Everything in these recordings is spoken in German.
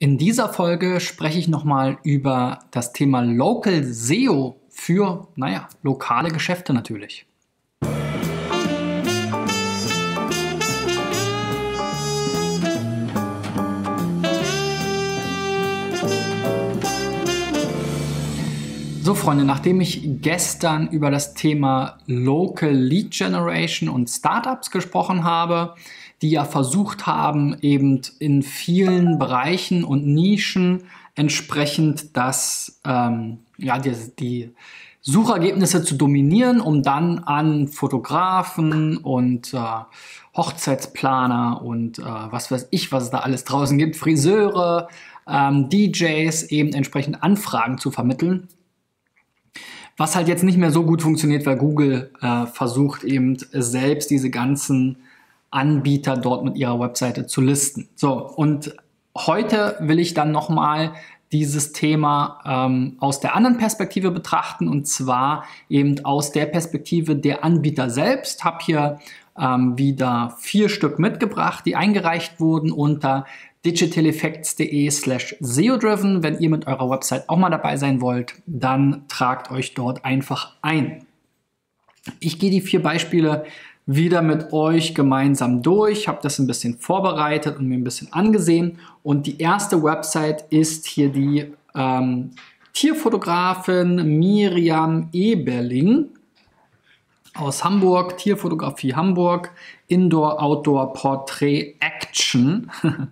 In dieser Folge spreche ich nochmal über das Thema Local SEO für, lokale Geschäfte natürlich. So Freunde, nachdem ich gestern über das Thema Local Lead Generation und Startups gesprochen habe, die ja versucht haben, eben in vielen Bereichen und Nischen entsprechend die Suchergebnisse zu dominieren, um dann an Fotografen und Hochzeitsplaner und was weiß ich, was es da alles draußen gibt, Friseure, DJs eben entsprechend Anfragen zu vermitteln. Was halt jetzt nicht mehr so gut funktioniert, weil Google versucht eben selbst diese ganzen Anbieter dort mit ihrer Webseite zu listen. So, und heute will ich dann nochmal dieses Thema aus der anderen Perspektive betrachten, und zwar eben aus der Perspektive der Anbieter selbst. Habe hier wieder 4 Stück mitgebracht, die eingereicht wurden unter digitaleffects.de/SEOdriven. Wenn ihr mit eurer Website auch mal dabei sein wollt, dann tragt euch dort einfach ein. Ich gehe die 4 Beispiele wieder mit euch gemeinsam durch, habe das ein bisschen vorbereitet und mir ein bisschen angesehen. Und die erste Website ist hier die Tierfotografin Miriam Eberling aus Hamburg, Tierfotografie Hamburg, Indoor, Outdoor, Portrait, Action.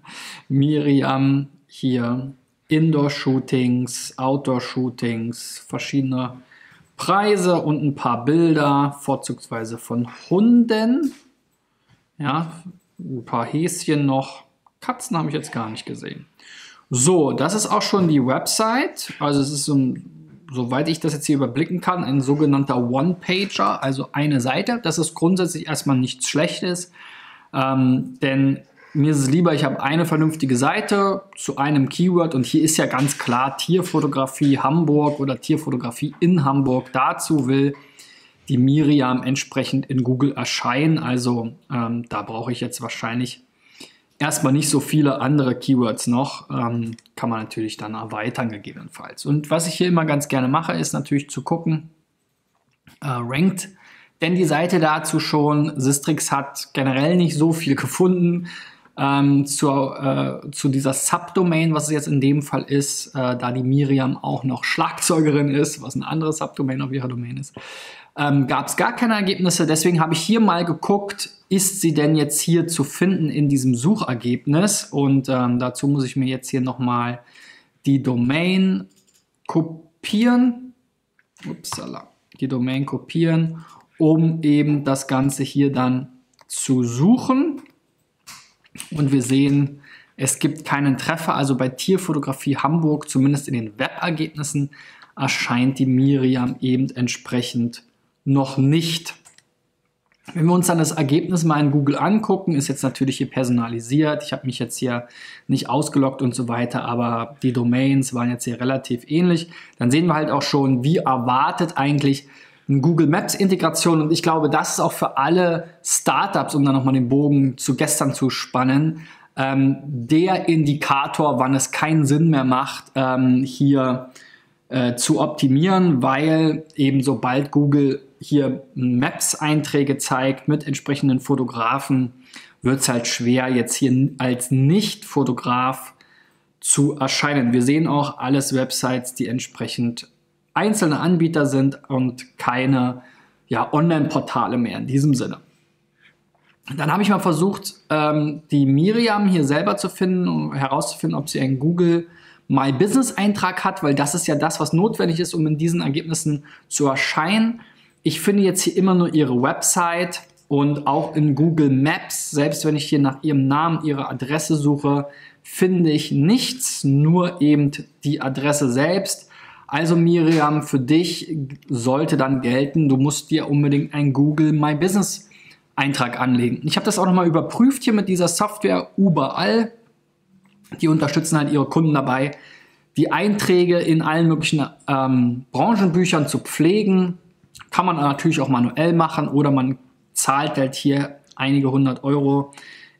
Miriam hier, Indoor-Shootings, Outdoor-Shootings, verschiedene Preise und ein paar Bilder, vorzugsweise von Hunden. Ja, ein paar Häschen noch. Katzen habe ich jetzt gar nicht gesehen. So, das ist auch schon die Website. Also es ist soweit ich das jetzt hier überblicken kann, ein sogenannter One-Pager, also eine Seite. Das ist grundsätzlich erstmal nichts Schlechtes, denn mir ist es lieber, ich habe eine vernünftige Seite zu einem Keyword, und hier ist ja ganz klar Tierfotografie Hamburg oder Tierfotografie in Hamburg. Dazu will die Miriam entsprechend in Google erscheinen, also da brauche ich jetzt wahrscheinlich erstmal nicht so viele andere Keywords noch, kann man natürlich dann erweitern gegebenenfalls. Und was ich hier immer ganz gerne mache, ist natürlich zu gucken, rankt denn die Seite dazu schon. Sistrix hat generell nicht so viel gefunden zu dieser Subdomain, was es jetzt in dem Fall ist, da die Miriam auch noch Schlagzeugerin ist, was ein anderes Subdomain auf ihrer Domain ist. Gab es gar keine Ergebnisse, deswegen habe ich hier mal geguckt, ist sie denn jetzt hier zu finden in diesem Suchergebnis, und dazu muss ich mir jetzt hier nochmal die Domain kopieren, um eben das Ganze hier dann zu suchen, und wir sehen, es gibt keinen Treffer, also bei Tierfotografie Hamburg, zumindest in den Webergebnissen, erscheint die Miriam eben entsprechend noch nicht. Wenn wir uns dann das Ergebnis mal in Google angucken, ist jetzt natürlich hier personalisiert. Ich habe mich jetzt hier nicht ausgeloggt und so weiter, aber die Domains waren jetzt hier relativ ähnlich. Dann sehen wir halt auch schon, wie erwartet eigentlich eine Google Maps Integration. Und ich glaube, das ist auch für alle Startups, um dann nochmal den Bogen zu gestern zu spannen, der Indikator, wann es keinen Sinn mehr macht, hier zu optimieren, weil eben sobald Google hier Maps-Einträge zeigt mit entsprechenden Fotografen, wird es halt schwer, jetzt hier als Nicht-Fotograf zu erscheinen. Wir sehen auch alles Websites, die entsprechend einzelne Anbieter sind und keine Online-Portale mehr in diesem Sinne. Dann habe ich mal versucht, die Miriam hier selber zu finden, um herauszufinden, ob sie einen Google My Business Eintrag hat, weil das ist ja das, was notwendig ist, um in diesen Ergebnissen zu erscheinen. Ich finde jetzt hier immer nur ihre Website, und auch in Google Maps, selbst wenn ich hier nach ihrem Namen, ihrer Adresse suche, finde ich nichts, nur eben die Adresse selbst. Also Miriam, für dich sollte dann gelten, du musst dir unbedingt einen Google My Business Eintrag anlegen. Ich habe das auch nochmal überprüft hier mit dieser Software überall. Die unterstützen halt ihre Kunden dabei, die Einträge in allen möglichen Branchenbüchern zu pflegen. Kann man natürlich auch manuell machen, oder man zahlt halt hier einige 100 €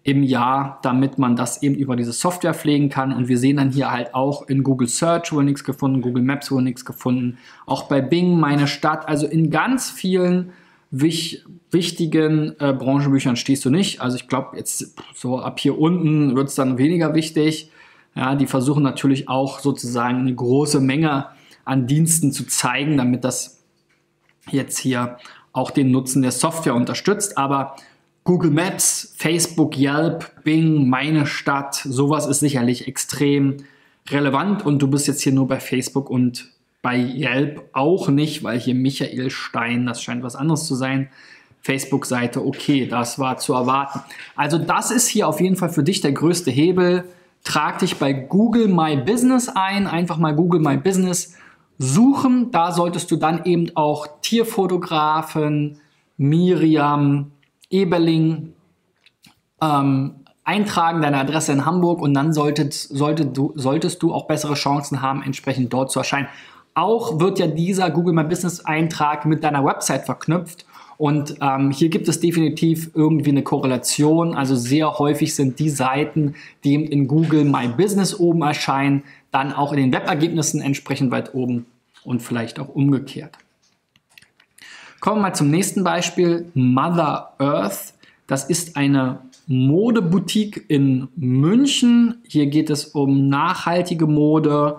im Jahr, damit man das eben über diese Software pflegen kann. Und wir sehen dann hier halt auch in Google Search wohl nichts gefunden, Google Maps wohl nichts gefunden, auch bei Bing, meine Stadt, also in ganz vielen wichtigen Branchenbüchern stehst du nicht. Also ich glaube, jetzt so ab hier unten wird es dann weniger wichtig. Ja, die versuchen natürlich auch sozusagen eine große Menge an Diensten zu zeigen, damit das jetzt hier auch den Nutzen der Software unterstützt. Aber Google Maps, Facebook, Yelp, Bing, meine Stadt, sowas ist sicherlich extrem relevant. Und du bist jetzt hier nur bei Facebook und bei Yelp auch nicht, weil hier Michael Stein, das scheint was anderes zu sein, Facebook-Seite, okay, das war zu erwarten. Also das ist hier auf jeden Fall für dich der größte Hebel. Trag dich bei Google My Business ein, einfach mal Google My Business suchen. Da solltest du dann eben auch Tierfotografen, Miriam, Eberling eintragen, deine Adresse in Hamburg, und dann solltest du auch bessere Chancen haben, entsprechend dort zu erscheinen. Auch wird ja dieser Google My Business Eintrag mit deiner Website verknüpft, und hier gibt es definitiv irgendwie eine Korrelation. Also sehr häufig sind die Seiten, die in Google My Business oben erscheinen, dann auch in den Webergebnissen entsprechend weit oben und vielleicht auch umgekehrt. Kommen wir mal zum nächsten Beispiel, Mother Earth. Das ist eine Modeboutique in München. Hier geht es um nachhaltige Mode,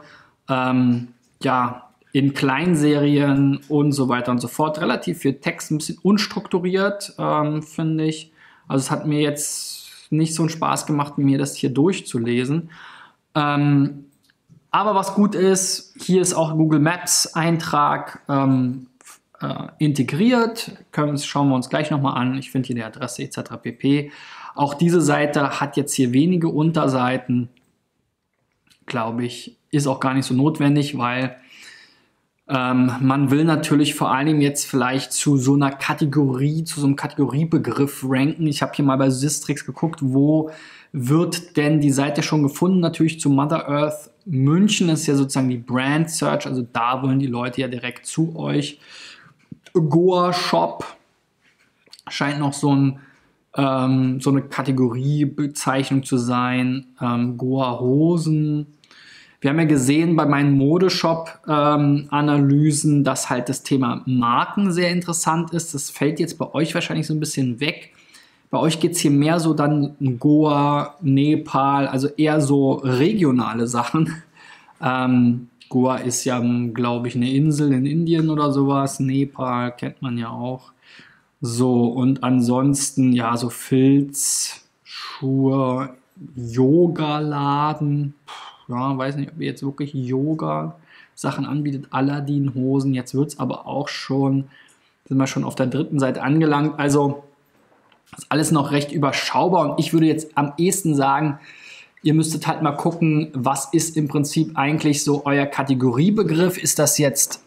in Kleinserien und so weiter und so fort. Relativ viel Text, ein bisschen unstrukturiert, finde ich. Also es hat mir jetzt nicht so einen Spaß gemacht, mir das hier durchzulesen. Aber was gut ist, hier ist auch Google Maps Eintrag integriert. Schauen wir uns gleich nochmal an. Ich finde hier die Adresse etc. pp. Auch diese Seite hat jetzt hier wenige Unterseiten. Glaube ich, ist auch gar nicht so notwendig, weil man will natürlich vor allem jetzt vielleicht zu so einer Kategorie, zu so einem Kategoriebegriff ranken. Ich habe hier mal bei Sistrix geguckt, wo wird denn die Seite schon gefunden? Natürlich zu Mother Earth München ist ja sozusagen die Brand Search, also da wollen die Leute ja direkt zu euch. Goa Shop scheint noch so eine Kategoriebezeichnung zu sein. Goa Hosen. Wir haben ja gesehen bei meinen Modeshop-Analysen, dass halt das Thema Marken sehr interessant ist. Das fällt jetzt bei euch wahrscheinlich so ein bisschen weg. Bei euch geht es hier mehr so dann Goa, Nepal, also eher so regionale Sachen. Goa ist ja, glaube ich, eine Insel in Indien oder sowas. Nepal kennt man ja auch. So, und ansonsten, ja, so Filz, Schuhe, Yoga-Laden. Ja, weiß nicht, ob ihr jetzt wirklich Yoga-Sachen anbietet, Aladdin-Hosen. Jetzt wird es aber auch schon, sind wir schon auf der dritten Seite angelangt. Also ist alles noch recht überschaubar, und ich würde jetzt am ehesten sagen, ihr müsstet halt mal gucken, was ist im Prinzip eigentlich so euer Kategoriebegriff. Ist das jetzt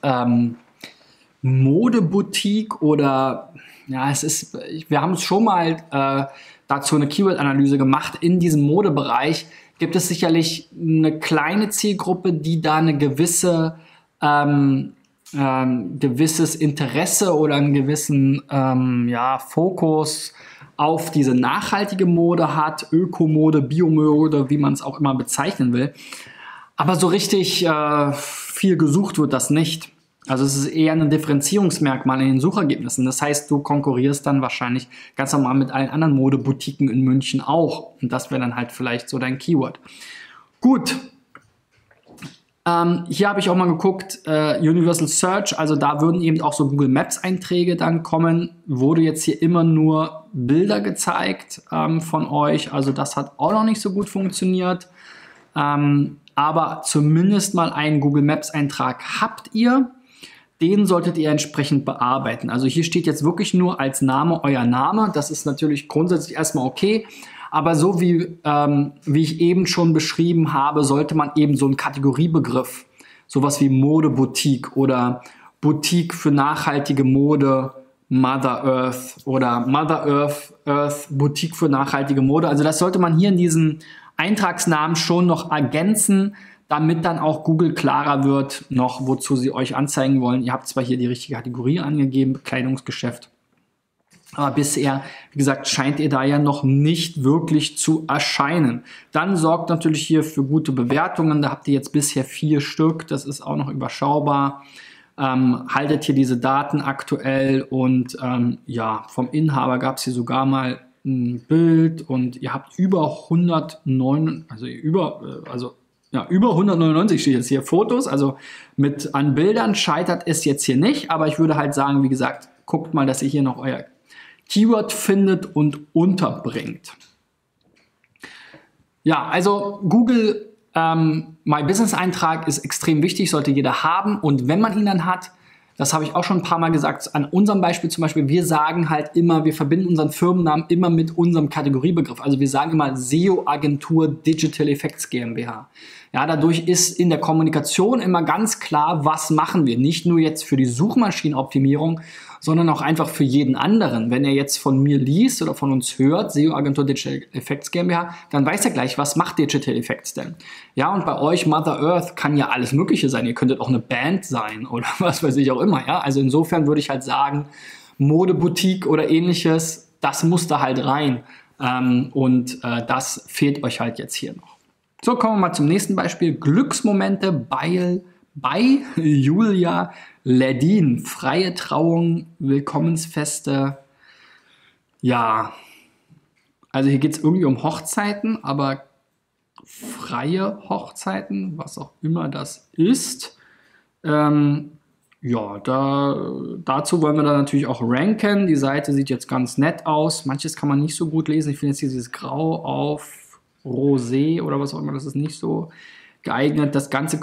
Modeboutique oder, ja, wir haben es schon mal dazu eine Keyword-Analyse gemacht. In diesem Modebereich gibt es sicherlich eine kleine Zielgruppe, die da eine gewisses Interesse oder einen gewissen Fokus auf diese nachhaltige Mode hat, Ökomode, Biomode, wie man es auch immer bezeichnen will. Aber so richtig viel gesucht wird das nicht. Also es ist eher ein Differenzierungsmerkmal in den Suchergebnissen. Das heißt, du konkurrierst dann wahrscheinlich ganz normal mit allen anderen Modeboutiquen in München auch. Und das wäre dann halt vielleicht so dein Keyword. Gut. Hier habe ich auch mal geguckt, Universal Search, also da würden eben auch so Google Maps Einträge dann kommen. Wurde jetzt hier immer nur Bilder gezeigt von euch. Also das hat auch noch nicht so gut funktioniert. Aber zumindest mal einen Google Maps Eintrag habt ihr. Den solltet ihr entsprechend bearbeiten. Also hier steht jetzt wirklich nur als Name euer Name. Das ist natürlich grundsätzlich erstmal okay. Aber so wie ich eben schon beschrieben habe, sollte man eben so einen Kategoriebegriff, sowas wie Modeboutique oder Boutique für nachhaltige Mode, Mother Earth oder Mother Earth Boutique für nachhaltige Mode. Also das sollte man hier in diesem Eintragsnamen schon noch ergänzen, damit dann auch Google klarer wird, noch wozu sie euch anzeigen wollen. Ihr habt zwar hier die richtige Kategorie angegeben, Bekleidungsgeschäft, Aber bisher, wie gesagt, scheint ihr da ja noch nicht wirklich zu erscheinen. Dann sorgt natürlich hier für gute Bewertungen. Da habt ihr jetzt bisher 4 Stück. Das ist auch noch überschaubar. Haltet hier diese Daten aktuell und ja, vom Inhaber gab es hier sogar mal ein Bild und ihr habt über 199 steht jetzt hier Fotos. Also an Bildern scheitert es jetzt hier nicht. Aber ich würde halt sagen, wie gesagt, guckt mal, dass ihr hier noch euer Keyword findet und unterbringt. Ja, also Google My Business Eintrag ist extrem wichtig, sollte jeder haben. Und wenn man ihn dann hat, das habe ich auch schon ein paar Mal gesagt, an unserem Beispiel zum Beispiel, wir sagen halt immer, wir verbinden unseren Firmennamen immer mit unserem Kategoriebegriff. Also wir sagen immer SEO-Agentur Digital Effects GmbH. Ja, dadurch ist in der Kommunikation immer ganz klar, was machen wir. Nicht nur jetzt für die Suchmaschinenoptimierung, sondern auch einfach für jeden anderen. Wenn er jetzt von mir liest oder von uns hört, SEO-Agentur Digital Effects GmbH, dann weiß er gleich, was macht Digital Effects denn? Ja, und bei euch Mother Earth kann ja alles Mögliche sein. Ihr könntet auch eine Band sein oder was weiß ich auch immer. Ja, also insofern würde ich halt sagen, Modeboutique oder ähnliches, das muss da halt rein. Das fehlt euch halt jetzt hier noch. So, kommen wir mal zum nächsten Beispiel. Glücksmomente bei Julia Ledin. Freie Trauung, Willkommensfeste. Ja, also hier geht es irgendwie um Hochzeiten, aber freie Hochzeiten, was auch immer das ist. Ja, dazu wollen wir dann natürlich auch ranken. Die Seite sieht jetzt ganz nett aus. Manches kann man nicht so gut lesen. Ich finde jetzt dieses Grau auf Rosé oder was auch immer, das ist nicht so geeignet. Das Ganze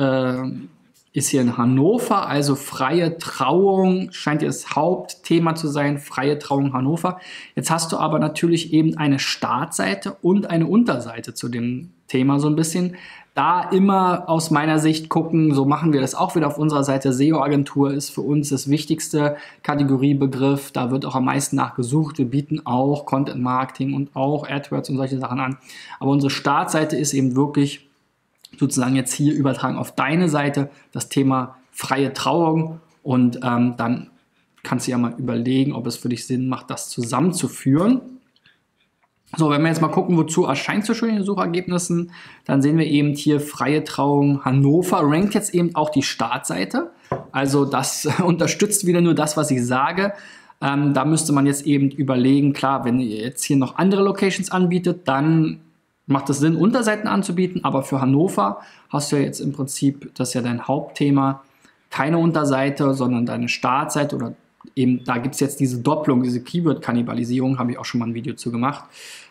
ist hier in Hannover, also freie Trauung scheint hier das Hauptthema zu sein, freie Trauung Hannover. Jetzt hast du aber natürlich eben eine Startseite und eine Unterseite zu dem Thema so ein bisschen. Da immer aus meiner Sicht gucken, so machen wir das auch wieder auf unserer Seite. SEO-Agentur ist für uns das wichtigste Kategoriebegriff. Da wird auch am meisten nachgesucht. Wir bieten auch Content Marketing und auch AdWords und solche Sachen an. Aber unsere Startseite ist eben wirklich sozusagen jetzt hier übertragen auf deine Seite das Thema freie Trauung. Und dann kannst du ja mal überlegen, ob es für dich Sinn macht, das zusammenzuführen. So, wenn wir jetzt mal gucken, wozu erscheint so schön in den Suchergebnissen, dann sehen wir eben hier freie Trauung Hannover, rankt jetzt eben auch die Startseite. Also das unterstützt wieder nur das, was ich sage. Da müsste man jetzt eben überlegen, klar, wenn ihr jetzt hier noch andere Locations anbietet, dann macht es Sinn, Unterseiten anzubieten. Aber für Hannover hast du ja jetzt im Prinzip, das ist ja dein Hauptthema, keine Unterseite, sondern deine Startseite oder eben, da gibt es jetzt diese Doppelung, diese Keyword-Kannibalisierung, habe ich auch schon mal ein Video zu gemacht.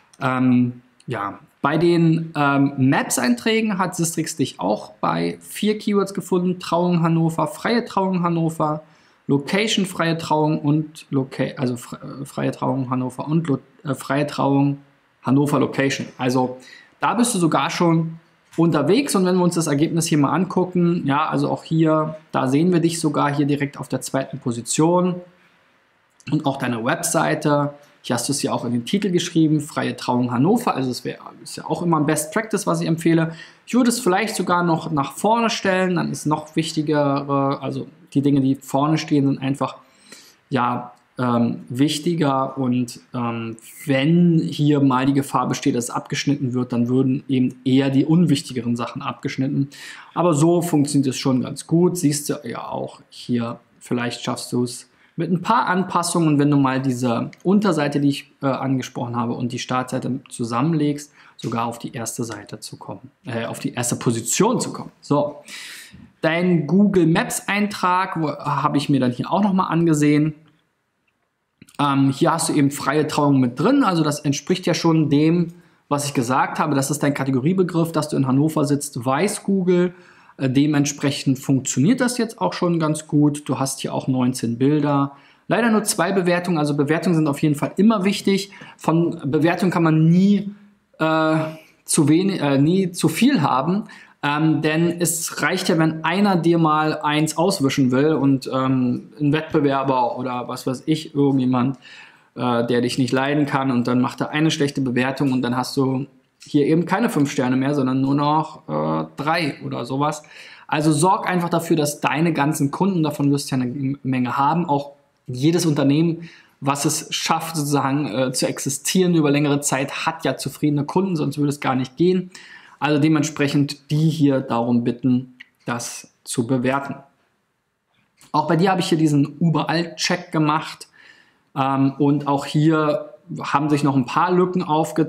Ja, bei den Maps-Einträgen hat Sistrix dich auch bei 4 Keywords gefunden. Trauung Hannover, freie Trauung Hannover, Location freie Trauung und freie Trauung Hannover und freie Trauung Hannover Location. Also da bist du sogar schon unterwegs und wenn wir uns das Ergebnis hier mal angucken, ja, also auch hier, da sehen wir dich sogar hier direkt auf der 2. Position und auch deine Webseite. Hier hast du es ja auch in den Titel geschrieben, freie Trauung Hannover, also ist ja auch immer ein Best Practice, was ich empfehle. Ich würde es vielleicht sogar noch nach vorne stellen, dann ist noch wichtiger, also die Dinge, die vorne stehen, sind einfach, ja, wichtiger und wenn hier mal die Gefahr besteht, dass es abgeschnitten wird, dann würden eben eher die unwichtigeren Sachen abgeschnitten. Aber so funktioniert es schon ganz gut. Siehst du ja auch hier, vielleicht schaffst du es mit ein paar Anpassungen, wenn du mal diese Unterseite, die ich angesprochen habe, und die Startseite zusammenlegst, sogar auf die erste Seite zu kommen, auf die erste Position zu kommen. So, dein Google Maps Eintrag habe ich mir dann hier auch nochmal angesehen. Hier hast du eben freie Trauung mit drin, also das entspricht ja schon dem, was ich gesagt habe. Das ist dein Kategoriebegriff, dass du in Hannover sitzt, weiß Google. Dementsprechend funktioniert das jetzt auch schon ganz gut. Du hast hier auch 19 Bilder. Leider nur 2 Bewertungen, also Bewertungen sind auf jeden Fall immer wichtig. Von Bewertungen kann man nie zu viel haben. Denn es reicht ja, wenn einer dir mal eins auswischen will und ein Wettbewerber oder was weiß ich, irgendjemand, der dich nicht leiden kann und dann macht er eine schlechte Bewertung und dann hast du hier eben keine 5 Sterne mehr, sondern nur noch 3 oder sowas. Also sorg einfach dafür, dass deine ganzen Kunden, davon wirst du ja eine Menge haben, auch jedes Unternehmen was es schafft, sozusagen zu existieren über längere Zeit, hat ja zufriedene Kunden, sonst würde es gar nicht gehen. Also dementsprechend die hier darum bitten, das zu bewerten. Auch bei dir habe ich hier diesen Überall-Check gemacht und auch hier haben sich noch ein paar Lücken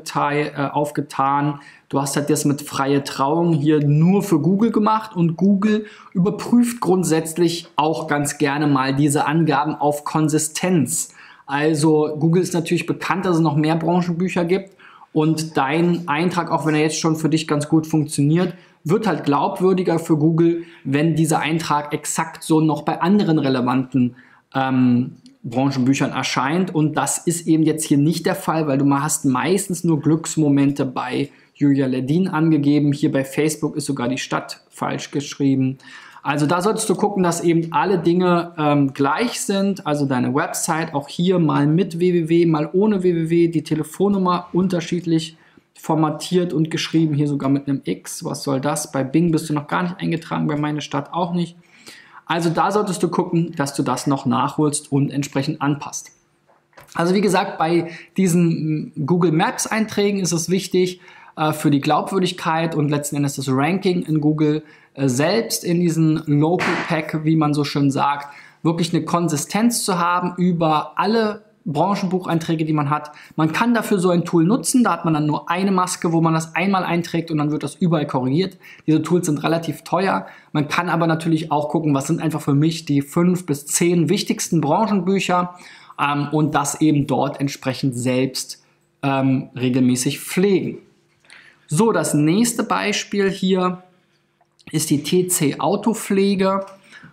aufgetan. Du hast halt das mit freie Trauung hier nur für Google gemacht und Google überprüft grundsätzlich auch ganz gerne mal diese Angaben auf Konsistenz. Also Google ist natürlich bekannt, dass es noch mehr Branchenbücher gibt und dein Eintrag, auch wenn er jetzt schon für dich ganz gut funktioniert, wird halt glaubwürdiger für Google, wenn dieser Eintrag exakt so noch bei anderen relevanten Branchenbüchern erscheint. Und das ist eben jetzt hier nicht der Fall, weil du hast meistens nur Glücksmomente bei Julia Ledin angegeben. Hier bei Facebook ist sogar die Stadt falsch geschrieben. Also da solltest du gucken, dass eben alle Dinge gleich sind. Also deine Website, auch hier mal mit www, mal ohne www, die Telefonnummer unterschiedlich formatiert und geschrieben, hier sogar mit einem X. Was soll das? Bei Bing bist du noch gar nicht eingetragen, bei Meine Stadt auch nicht. Also da solltest du gucken, dass du das noch nachholst und entsprechend anpasst. Also wie gesagt, bei diesen Google Maps Einträgen ist es wichtig für die Glaubwürdigkeit und letzten Endes das Ranking in Google selbst in diesen Local Pack, wie man so schön sagt, wirklich eine Konsistenz zu haben über alle Branchenbucheinträge, die man hat. Man kann dafür so ein Tool nutzen, da hat man dann nur eine Maske, wo man das einmal einträgt und dann wird das überall korrigiert. Diese Tools sind relativ teuer. Man kann aber natürlich auch gucken, was sind einfach für mich die 5 bis 10 wichtigsten Branchenbücher und das eben dort entsprechend selbst regelmäßig pflegen. So, das nächste Beispiel hier ist die TC Autopflege.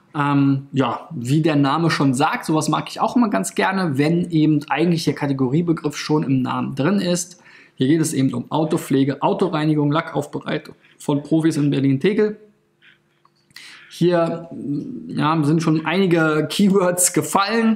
Ja, wie der Name schon sagt, sowas mag ich auch immer ganz gerne, wenn eben eigentlich der Kategoriebegriff schon im Namen drin ist. Hier geht es eben um Autopflege, Autoreinigung, Lackaufbereitung von Profis in Berlin-Tegel. Hier ja, sind schon einige Keywords gefallen.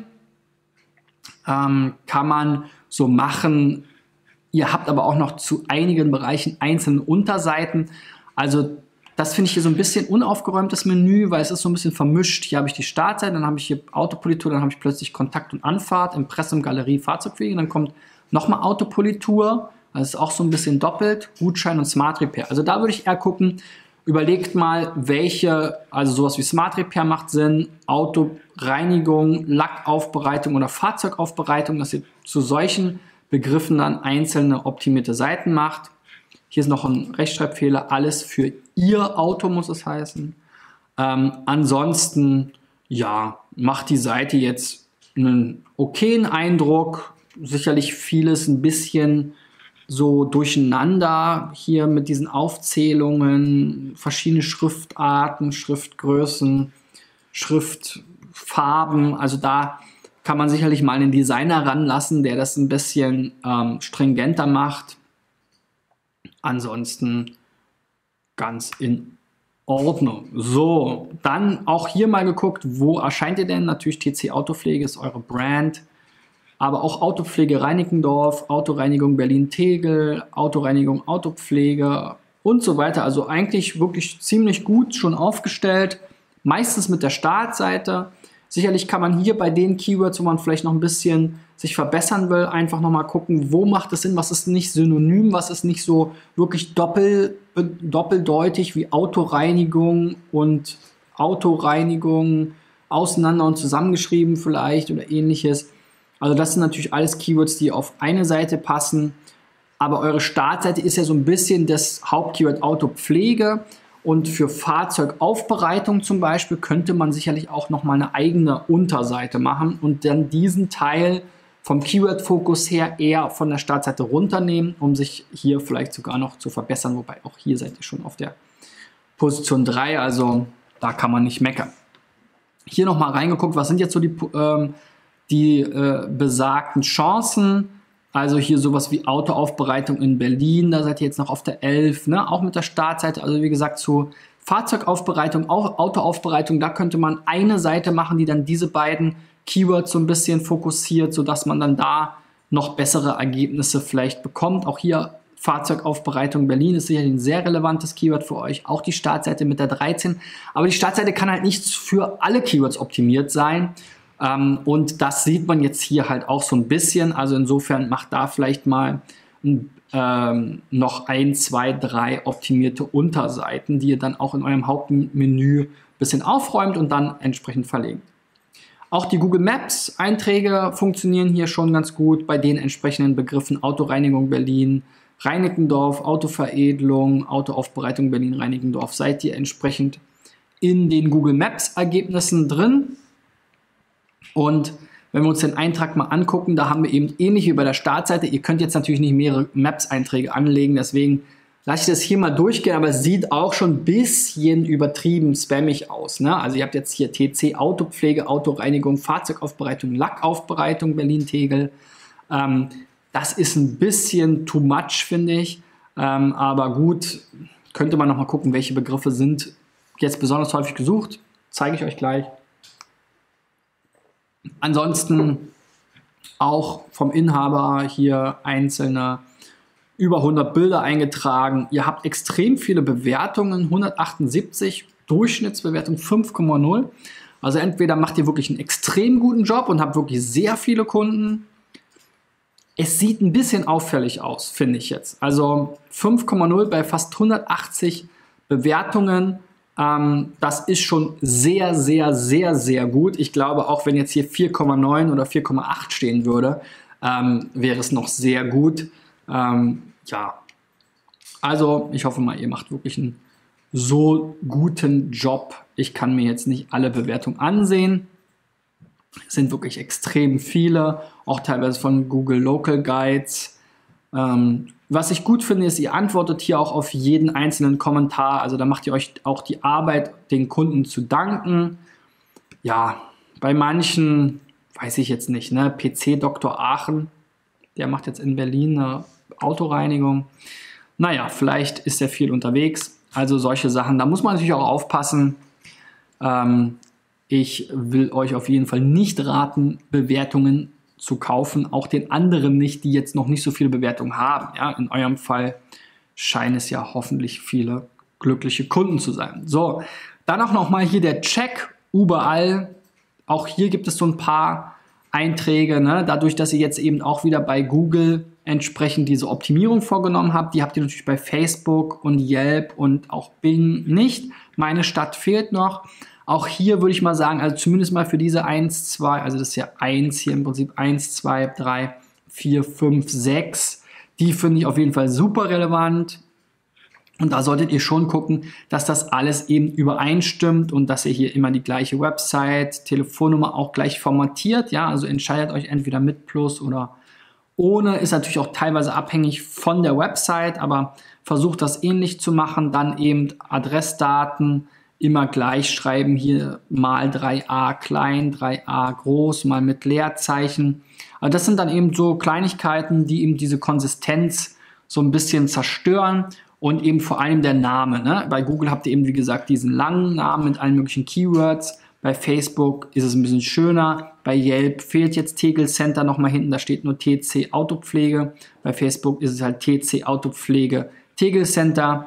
Kann man so machen. Ihr habt aber auch noch zu einigen Bereichen einzelne Unterseiten. Also das finde ich hier so ein bisschen unaufgeräumtes Menü, weil es ist so ein bisschen vermischt. Hier habe ich die Startseite, dann habe ich hier Autopolitur, dann habe ich plötzlich Kontakt und Anfahrt, Impressum, Galerie, Fahrzeugpflege, dann kommt nochmal Autopolitur, das ist auch so ein bisschen doppelt, Gutschein und Smart Repair. Also da würde ich eher gucken, überlegt mal, welche, also sowas wie Smart Repair macht Sinn, Autoreinigung, Lackaufbereitung oder Fahrzeugaufbereitung, dass ihr zu solchen Begriffen dann einzelne optimierte Seiten macht. Hier ist noch ein Rechtschreibfehler, alles für Ihr Auto muss es heißen. Ansonsten, ja, macht die Seite jetzt einen okayen Eindruck. Sicherlich vieles ein bisschen so durcheinander hier mit diesen Aufzählungen, verschiedene Schriftarten, Schriftgrößen, Schriftfarben. Also da kann man sicherlich mal einen Designer ranlassen, der das ein bisschen stringenter macht. Ansonsten ganz in Ordnung. So, dann auch hier mal geguckt, wo erscheint ihr denn? Natürlich TC Autopflege ist eure Brand, aber auch Autopflege Reinickendorf, Autoreinigung Berlin-Tegel, Autoreinigung Autopflege und so weiter. Also eigentlich wirklich ziemlich gut schon aufgestellt, meistens mit der Startseite. Sicherlich kann man hier bei den Keywords, wo man vielleicht noch ein bisschen sich verbessern will, einfach nochmal gucken, wo macht es Sinn, was ist nicht synonym, was ist nicht so wirklich doppeldeutig wie Autoreinigung und Autoreinigung auseinander und zusammengeschrieben vielleicht oder ähnliches. Also das sind natürlich alles Keywords, die auf eine Seite passen, aber eure Startseite ist ja so ein bisschen das Hauptkeyword Autopflege. Und für Fahrzeugaufbereitung zum Beispiel könnte man sicherlich auch nochmal eine eigene Unterseite machen und dann diesen Teil vom Keyword-Fokus her eher von der Startseite runternehmen, um sich hier vielleicht sogar noch zu verbessern. Wobei auch hier seid ihr schon auf der Position 3, also da kann man nicht meckern. Hier nochmal reingeguckt, was sind jetzt so die besagten Chancen. Also hier sowas wie Autoaufbereitung in Berlin, da seid ihr jetzt noch auf der 11, ne? Auch mit der Startseite. Also wie gesagt, zu Fahrzeugaufbereitung, auch Autoaufbereitung, da könnte man eine Seite machen, die dann diese beiden Keywords so ein bisschen fokussiert, sodass man dann da noch bessere Ergebnisse vielleicht bekommt. Auch hier Fahrzeugaufbereitung Berlin ist sicherlich ein sehr relevantes Keyword für euch. Auch die Startseite mit der 13. Aber die Startseite kann halt nicht für alle Keywords optimiert sein. Und das sieht man jetzt hier halt auch so ein bisschen. Also insofern macht da vielleicht mal noch 1, 2, 3 optimierte Unterseiten, die ihr dann auch in eurem Hauptmenü ein bisschen aufräumt und dann entsprechend verlegt. Auch die Google Maps Einträge funktionieren hier schon ganz gut bei den entsprechenden Begriffen Autoreinigung Berlin, Reinickendorf, Autoveredelung, Autoaufbereitung Berlin, Reinickendorf. Seid ihr entsprechend in den Google Maps Ergebnissen drin. Und wenn wir uns den Eintrag mal angucken, da haben wir eben ähnlich wie bei der Startseite. Ihr könnt jetzt natürlich nicht mehrere Maps-Einträge anlegen, deswegen lasse ich das hier mal durchgehen, aber es sieht auch schon ein bisschen übertrieben spammig aus. Ne? Also ihr habt jetzt hier TC, Autopflege, Autoreinigung, Fahrzeugaufbereitung, Lackaufbereitung, Berlin-Tegel. Das ist ein bisschen too much, finde ich. Aber gut, könnte man noch mal gucken, welche Begriffe sind jetzt besonders häufig gesucht. Zeige ich euch gleich. Ansonsten auch vom Inhaber hier einzelne über 100 Bilder eingetragen. Ihr habt extrem viele Bewertungen, 178, Durchschnittsbewertung 5,0. Also entweder macht ihr wirklich einen extrem guten Job und habt wirklich sehr viele Kunden. Es sieht ein bisschen auffällig aus, finde ich jetzt. Also 5,0 bei fast 180 Bewertungen. Das ist schon sehr, sehr, sehr, sehr gut. Ich glaube, auch wenn jetzt hier 4,9 oder 4,8 stehen würde, wäre es noch sehr gut. Ja, also ich hoffe mal, ihr macht wirklich einen so guten Job. Ich kann mir jetzt nicht alle Bewertungen ansehen. Es sind wirklich extrem viele, auch teilweise von Google Local Guides. Was ich gut finde, ist, ihr antwortet hier auch auf jeden einzelnen Kommentar. Also da macht ihr euch auch die Arbeit, den Kunden zu danken. Ja, bei manchen, weiß ich jetzt nicht, ne? PC Dr. Aachen, der macht jetzt in Berlin eine Autoreinigung. Naja, vielleicht ist er viel unterwegs. Also solche Sachen, da muss man natürlich auch aufpassen. Ich will euch auf jeden Fall nicht raten, Bewertungen zu kaufen, auch den anderen nicht, die jetzt noch nicht so viele Bewertungen haben. Ja, in eurem Fall scheinen es ja hoffentlich viele glückliche Kunden zu sein. So, dann auch noch mal hier der Check überall. Auch hier gibt es so ein paar Einträge, ne? Dadurch, dass ihr jetzt eben auch wieder bei Google entsprechend diese Optimierung vorgenommen habt. Die habt ihr natürlich bei Facebook und Yelp und auch Bing nicht. Meine Stadt fehlt noch. Auch hier würde ich mal sagen, also zumindest mal für diese 1, 2, also das ist ja 1 hier im Prinzip, 1, 2, 3, 4, 5, 6. Die finde ich auf jeden Fall super relevant. Und da solltet ihr schon gucken, dass das alles eben übereinstimmt und dass ihr hier immer die gleiche Website, Telefonnummer auch gleich formatiert. Ja, also entscheidet euch entweder mit Plus oder ohne. Ist natürlich auch teilweise abhängig von der Website, aber versucht das ähnlich zu machen. Dann eben Adressdaten immer gleich schreiben, hier mal 3a klein, 3a groß, mal mit Leerzeichen. Also das sind dann eben so Kleinigkeiten, die eben diese Konsistenz so ein bisschen zerstören und eben vor allem der Name. Ne? Bei Google habt ihr eben, wie gesagt, diesen langen Namen mit allen möglichen Keywords. Bei Facebook ist es ein bisschen schöner. Bei Yelp fehlt jetzt Tegel Center nochmal hinten, da steht nur TC Autopflege. Bei Facebook ist es halt TC Autopflege Tegel Center.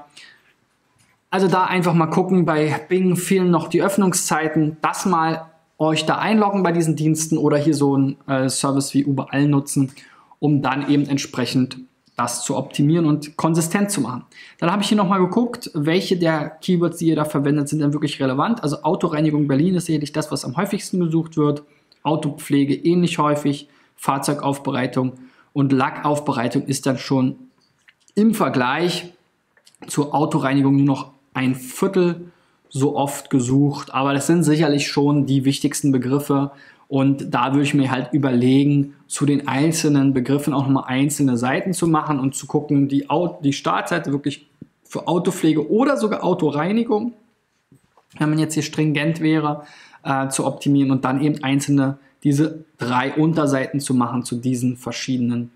Also da einfach mal gucken, bei Bing fehlen noch die Öffnungszeiten, das mal euch da einloggen bei diesen Diensten oder hier so einen Service wie überall nutzen, um dann eben entsprechend das zu optimieren und konsistent zu machen. Dann habe ich hier nochmal geguckt, welche der Keywords, die ihr da verwendet, sind dann wirklich relevant. Also Autoreinigung Berlin ist sicherlich das, was am häufigsten gesucht wird. Autopflege ähnlich häufig, Fahrzeugaufbereitung und Lackaufbereitung ist dann schon im Vergleich zur Autoreinigung nur noch 1/4 so oft gesucht, aber das sind sicherlich schon die wichtigsten Begriffe und da würde ich mir halt überlegen, zu den einzelnen Begriffen auch nochmal einzelne Seiten zu machen und zu gucken, die Startseite wirklich für Autopflege oder sogar Autoreinigung, wenn man jetzt hier stringent wäre, zu optimieren und dann eben einzelne, diese 3 Unterseiten zu machen zu diesen verschiedenen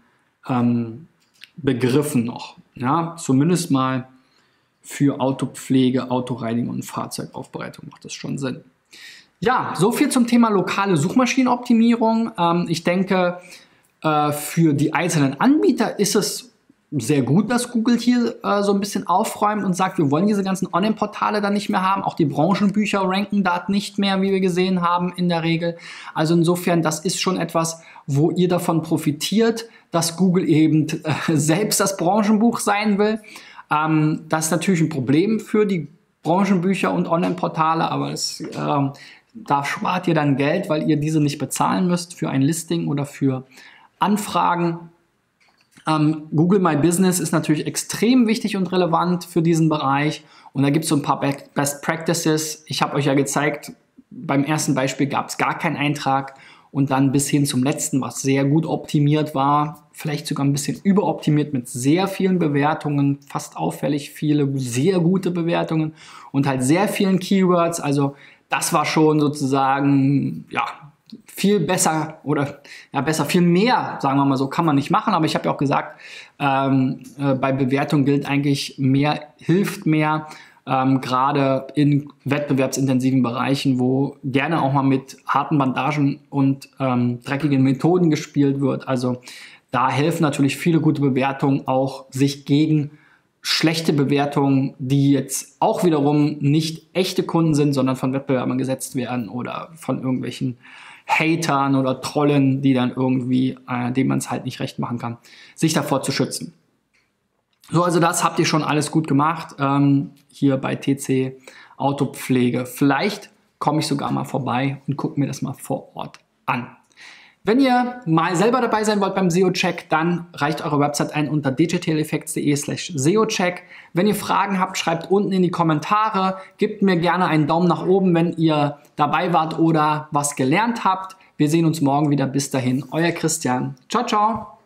Begriffen noch. Ja, zumindest mal für Autopflege, Autoreinigung und Fahrzeugaufbereitung macht das schon Sinn. Ja, so viel zum Thema lokale Suchmaschinenoptimierung. Ich denke, für die einzelnen Anbieter ist es sehr gut, dass Google hier so ein bisschen aufräumt und sagt, wir wollen diese ganzen Online-Portale dann nicht mehr haben. Auch die Branchenbücher ranken da nicht mehr, wie wir gesehen haben in der Regel. Also insofern, das ist schon etwas, wo ihr davon profitiert, dass Google eben selbst das Branchenbuch sein will. Das ist natürlich ein Problem für die Branchenbücher und Online-Portale, aber da spart ihr dann Geld, weil ihr diese nicht bezahlen müsst für ein Listing oder für Anfragen. Google My Business ist natürlich extrem wichtig und relevant für diesen Bereich. Und da gibt es so ein paar Best Practices. Ich habe euch ja gezeigt, beim ersten Beispiel gab es gar keinen Eintrag und dann bis hin zum letzten, was sehr gut optimiert war, vielleicht sogar ein bisschen überoptimiert mit sehr vielen Bewertungen, fast auffällig viele sehr gute Bewertungen und halt sehr vielen Keywords. Also das war schon sozusagen, ja, viel besser oder ja besser, viel mehr, sagen wir mal so, kann man nicht machen. Aber ich habe ja auch gesagt, bei Bewertung gilt eigentlich, mehr hilft mehr, gerade in wettbewerbsintensiven Bereichen, wo gerne auch mal mit harten Bandagen und dreckigen Methoden gespielt wird. Also da helfen natürlich viele gute Bewertungen auch, sich gegen schlechte Bewertungen, die jetzt auch wiederum nicht echte Kunden sind, sondern von Wettbewerbern gesetzt werden oder von irgendwelchen Hatern oder Trollen, die dann irgendwie, denen man es halt nicht recht machen kann, sich davor zu schützen. So, also das habt ihr schon alles gut gemacht, hier bei TC Autopflege. Vielleicht komme ich sogar mal vorbei und gucke mir das mal vor Ort an. Wenn ihr mal selber dabei sein wollt beim SEO-Check, dann reicht eure Website ein unter digitaleffects.de/SEO-Check. Wenn ihr Fragen habt, schreibt unten in die Kommentare. Gebt mir gerne einen Daumen nach oben, wenn ihr dabei wart oder was gelernt habt. Wir sehen uns morgen wieder. Bis dahin, euer Christian. Ciao, ciao.